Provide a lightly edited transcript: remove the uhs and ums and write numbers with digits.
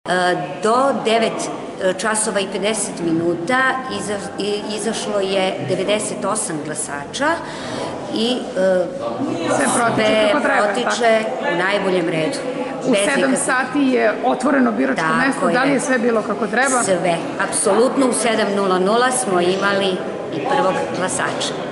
Do 9 časova i 50 minuta izašlo je 98 glasača i sve protiče u najboljem redu. U 7 sati je otvoreno biračko mesto, da li je sve bilo kako treba? Sve, apsolutno u 7:00 smo imali i prvog glasača.